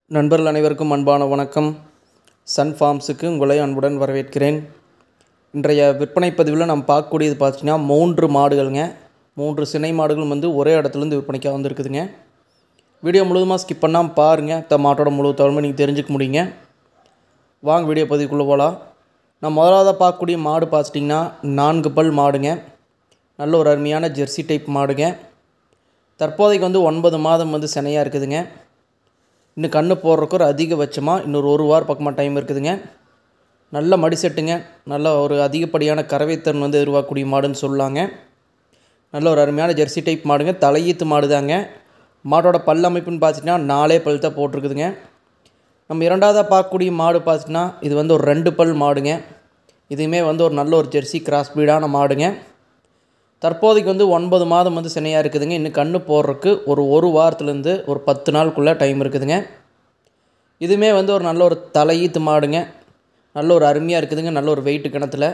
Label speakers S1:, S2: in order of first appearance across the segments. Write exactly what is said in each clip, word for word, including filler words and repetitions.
S1: நண்பர்கள் அனைவருக்கும் அன்பான வணக்கம். சன் ஃபார்ம்ஸுக்கு உங்களை அன்புடன் வரவேற்கிறேன். இன்றைய விற்பனை பதிவில் நம்ம பார்க்கக்கூடியது பார்த்திங்கன்னா மூன்று மாடுகள்ங்க. மூன்று சினை மாடுகளும் வந்து ஒரே இடத்துலேருந்து விற்பனைக்காக வந்துருக்குதுங்க. வீடியோ முழுவதுமாக ஸ்கிப் பண்ணாமல் பாருங்கள். த மாட்டோட முழு தகவலுமே நீங்கள் தெரிஞ்சுக்க முடியுங்க. வாங்க வீடியோ பதிவுக்குள்ளே போகலாம். நான் முதலாவதாக பார்க்கக்கூடிய மாடு பார்த்துட்டிங்கன்னா நான்கு பல் மாடுங்க. நல்ல ஒரு அருமையான ஜெர்சி டைப் மாடுங்க. தற்போதைக்கு வந்து ஒன்பது மாதம் வந்து சினையாக இருக்குதுங்க. இன்னும் கன்று போடுறக்கு ஒரு அதிகபட்சமாக இன்னொரு ஒரு வாரம் பக்கமாக டைம் இருக்குதுங்க. நல்ல மடி செட்டுங்க. நல்ல ஒரு அதிகப்படியான கறவைத்தன் வந்து எதிர்பார்க்கக்கூடிய மாடுன்னு சொல்லலாங்க. நல்ல ஒரு அருமையான ஜெர்சி டைப் மாடுங்க. தலையீத்து மாடு தாங்க. மாட்டோட பல் அமைப்புன்னு பார்த்திங்கன்னா நாலே பல் தான் போட்டிருக்குதுங்க. நம்ம இரண்டாவதாக பார்க்கக்கூடிய மாடு பார்த்திங்கன்னா இது வந்து ஒரு ரெண்டு பல் மாடுங்க. இதுவுமே வந்து ஒரு நல்ல ஒரு ஜெர்சி கிராஸ் பீடான மாடுங்க. தற்போதைக்கு வந்து ஒன்பது மாதம் வந்து சினையாக இருக்குதுங்க. இன்னும் கன்று போடுறதுக்கு ஒரு ஒரு வாரத்துலேருந்து ஒரு பத்து நாளுக்குள்ளே டைம் இருக்குதுங்க. இதுவுமே வந்து ஒரு நல்ல ஒரு தலையீத்து மாடுங்க. நல்ல ஒரு அருமையாக இருக்குதுங்க. நல்ல ஒரு வெயிட்டு கிணத்துல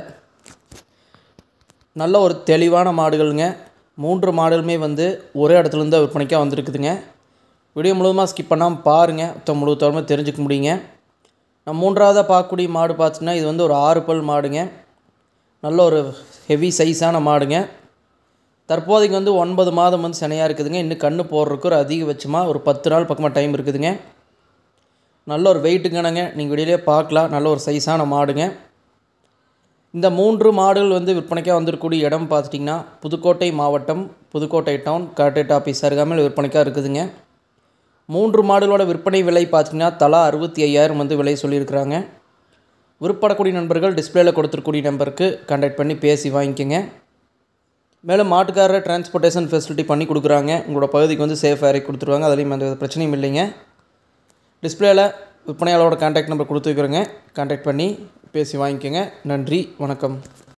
S1: நல்ல ஒரு தெளிவான மாடுகளுங்க. மூன்று மாடுகளுமே வந்து ஒரே இடத்துலேருந்து விற்பனைக்காக வந்துருக்குதுங்க. வீடியோ முழுவதுமாக ஸ்கிப் பண்ணாமல் பாருங்கள். முழு தகவலுமே தெரிஞ்சுக்க முடியுங்க. நம்ம மூன்றாவதாக பார்க்கக்கூடிய மாடு பார்த்திங்கன்னா இது வந்து ஒரு ஆறு பல் மாடுங்க. நல்ல ஒரு ஹெவி சைஸான மாடுங்க. தற்போதைக்கு வந்து ஒன்பது மாதம் வந்து சினையாக இருக்குதுங்க. இன்னும் கன்று போடுறதுக்கு ஒரு அதிகபட்சமாக ஒரு பத்து நாள் பக்கமாக டைம் இருக்குதுங்க. நல்ல ஒரு வெயிட்டுங்கனங்க. நீங்கள் வெளியிலே பார்க்கலாம். நல்ல ஒரு சைஸான மாடுங்க. இந்த மூன்று மாடுகள் வந்து விற்பனைக்காக வந்திருக்கக்கூடிய இடம் பார்த்துட்டிங்கன்னா புதுக்கோட்டை மாவட்டம், புதுக்கோட்டை டவுன், கலெக்டரேட் ஆஃபீஸ் அருகாமையில் விற்பனைக்காக இருக்குதுங்க. மூன்று மாடுகளோட விற்பனை விலை பார்த்திங்கன்னா தலா அறுபத்தி ஐயாயிரம் வந்து விலை சொல்லியிருக்கிறாங்க. விருப்பப்படக்கூடிய நண்பர்கள் டிஸ்பிளேயில் கொடுத்துருக்கூடிய நம்பருக்கு கான்டாக்ட் பண்ணி பேசி வாங்கிக்கோங்க. மேலும் மாட்டுக்காரர் டிரான்ஸ்போர்ட்டேஷன் ஃபெசிலிட்டி பண்ணி கொடுக்குறாங்க. உங்களோட பகுதிக்கு வந்து சேஃப் ஏறி கொடுத்துருவாங்க. அதுலேயும் எந்த பிரச்சனையும் இல்லைங்க. டிஸ்பிளேயில் விற்பனையாளரோட கான்டாக்ட் நம்பர் கொடுத்து வைக்கிறேங்க. கான்டாக்ட் பண்ணி பேசி வாங்கிக்கோங்க. நன்றி, வணக்கம்.